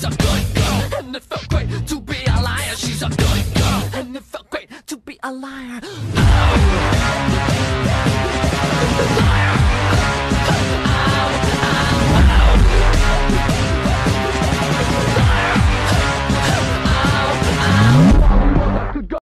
she's a good girl, and it felt great to be a liar. She's a good girl, and it felt great to be a liar.